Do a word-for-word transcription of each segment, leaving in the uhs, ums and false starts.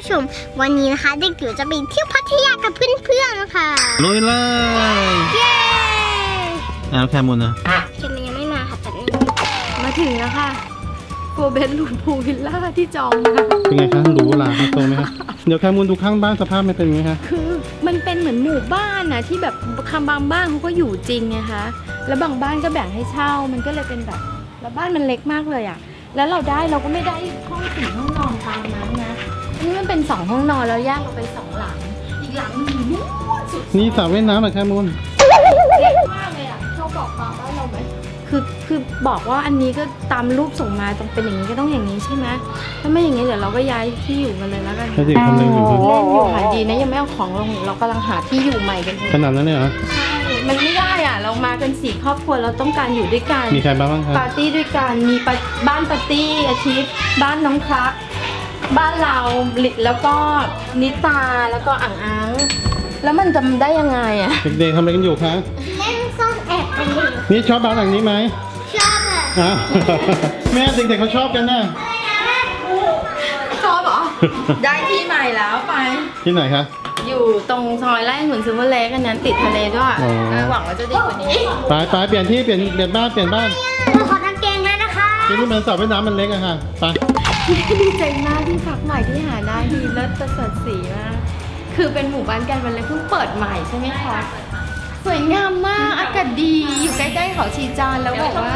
ชมวันนี้นะคะเด็กจิ๋วจะไปเที่ยวพัทยากับเพื่อนๆนะคะลุยเลยเย้แล้วแคมุนนะแคมุนยังไม่มาค่ะแต่นี้มาถึงแล้วค่ะโฟเบนลูนพูวิลล่าที่จองมาเป็นไงคะดูหลาตรงไหมคะเดี๋ยวแคมุนดูข้างบ้านสภาพไม่เป็นไงคะคือมันเป็นเหมือนหมู่บ้านนะที่แบบคำบางบ้านเขาก็อยู่จริงไงคะแล้วบางบ้านก็แบ่งให้เช่ามันก็เลยเป็นแบบแล้วบ้านมันเล็กมากเลยอ่ะแล้วเราได้เราก็ไม่ได้ห้องสี่ห้องนอนตามนั้นนะอันนี้มันเป็นสองห้องนอนแล้วแยกออกไปสองหลังอีกหลังนึงอยู่นู่นสุดนี่สระว่ายน้ำเหรอแคมุนเล็กมากเลยอ่ะเขาบอกปาบ้านเราไหมคือคือบอกว่าอันนี้ก็ตามรูปส่งมาต้องเป็นอย่างนี้ก็ต้องอย่างนี้ใช่ไหมถ้าไม่อย่างนี้เดี๋ยวเราก็ย้ายที่อยู่กันเลยแล้วกันเล่นอยู่เล่นอยู่หาดีนะยังไม่เอาของลงเรากำลังหาที่อยู่ใหม่กันขนาดนั้นเลยเหรอใช่มันไม่ได้อ่ะเรามากันสี่ครอบครัวเราต้องการอยู่ด้วยกันมีใครบ้างครับปาร์ตี้ด้วยกันมีบ้านปาร์ตี้อาทิตย์บ้านน้องครับบ้านเราแล้วก็นิตาแล้วก็อ่างอังแล้วมันจะได้ยังไงอ่ะเด็กๆทำอะไรกันอยู่คะเล่นซ่อนแอบกันอยู่นี่ชอบบ้านหลังนี้ไหมชอบอ่ะแม่เด็กๆเขาชอบกันนะชอบเหรอได้ที่ใหม่แล้วไปที่ไหนคะอยู่ตรงซอยไร่หุ่นซูเปอร์เล็กอันนั้นติดทะเลด้วยหวังว่าจะดีกว่านี้ไปไปเปลี่ยนที่เปลี่ยนเปลี่ยนบ้านเปลี่ยนบ้านขอตั้งเกงแล้วนะคะที่นี่มันสระว่ายน้ำมันเล็กอะค่ะไปดีใจมากที่พักใหม่ที่หาได้ดีเลิศประเสริฐศรีมากคือเป็นหมู่บ้านกันวันเลยเพิ่งเปิดใหม่ใช่ไหมคะสวยงามมากอากาศดีอยู่ใกล้ๆเขาชีจานแล้วบอกว่า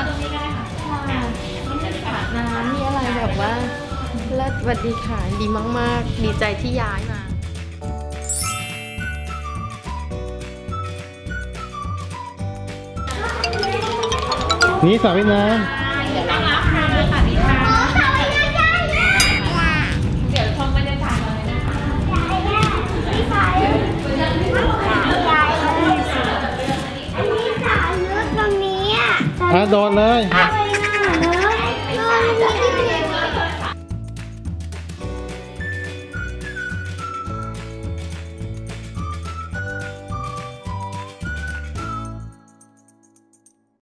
น้ำมีอะไรแบบว่าเลิศสวัสดีค่ะดีมากๆดีใจที่ย้ายมานี่สระว่ายน้ำเดี๋ยวรับค่ะค่ะดีค่ะเดี๋ยวชมบรรยากาศเลยนะคะมีสายลึกตรงนี้อ่ะโดดเลยโดดเลย